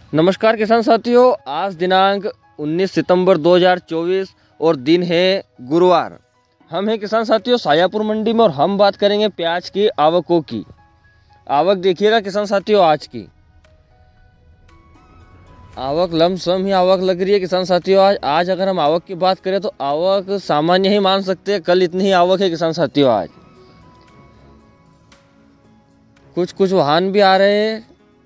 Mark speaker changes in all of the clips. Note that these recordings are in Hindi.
Speaker 1: नमस्कार किसान साथियों, आज दिनांक 19 सितंबर 2024 और दिन है गुरुवार। हम हैं किसान साथियों सायापुर मंडी में और हम बात करेंगे प्याज की आवकों की। आवक देखिएगा किसान साथियों, आज की आवक लमसम ही आवक लग रही है किसान साथियों। आज अगर हम आवक की बात करें तो आवक सामान्य ही मान सकते हैं। कल इतनी ही आवक है किसान साथियों। आज कुछ वाहन भी आ रहे हैं,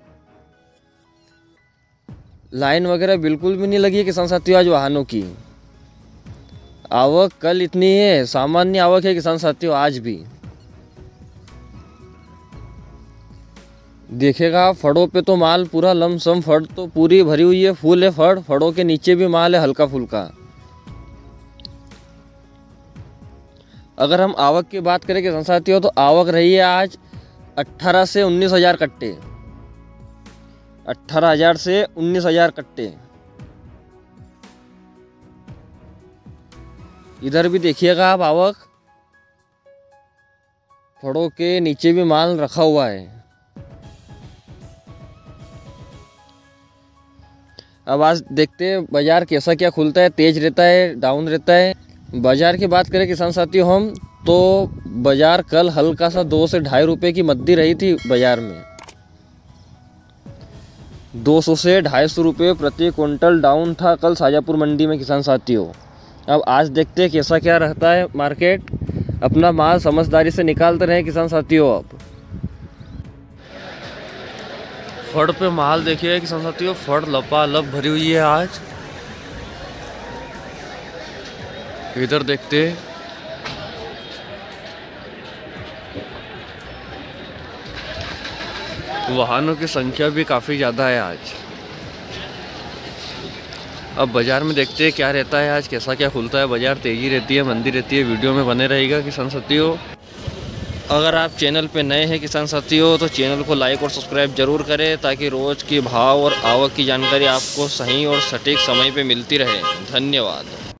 Speaker 1: लाइन वगैरह बिल्कुल भी नहीं लगी है किसान साथियों। आज वाहनों की आवक कल इतनी है, सामान्य आवक है किसान साथियों। आज भी देखिएगा फड़ों पे तो माल पूरा लमसम, फड़ तो पूरी भरी हुई है, फुल है फड़ों के नीचे भी माल है हल्का फुल्का। अगर हम आवक की बात करें किसान साथियों तो आवक रही है आज 18 से 19 हज़ार कट्टे, 18,000 से 19,000 कट्टे। इधर भी देखिएगा आप आवक, फड़ों के नीचे भी माल रखा हुआ है। अब आज देखते हैं बाजार कैसा क्या खुलता है, तेज रहता है डाउन रहता है। बाजार की बात करें किसान साथियों हम तो बाजार कल हल्का सा 2 से 2.5 रुपये की मद्दी रही थी बाजार में। 200 से 250 रुपये प्रति क्विंटल डाउन था कल साजापुर मंडी में किसान साथियों। अब आज देखते हैं कैसा क्या रहता है मार्केट। अपना माल समझदारी से निकालते रहे किसान साथियों। अब फड़ पे माल देखिए किसान साथियों, फड़ लपालप भरी हुई है आज। इधर देखते हैं वाहनों की संख्या भी काफ़ी ज़्यादा है आज। अब बाज़ार में देखते हैं क्या रहता है आज, कैसा क्या खुलता है बाज़ार। तेज़ी रहती है, मंदी रहती है। वीडियो में बने रहेगा किसान साथियों। अगर आप चैनल पे नए हैं किसान साथियों तो चैनल को लाइक और सब्सक्राइब जरूर करें, ताकि रोज़ की भाव और आवक की जानकारी आपको सही और सटीक समय पे मिलती रहे। धन्यवाद।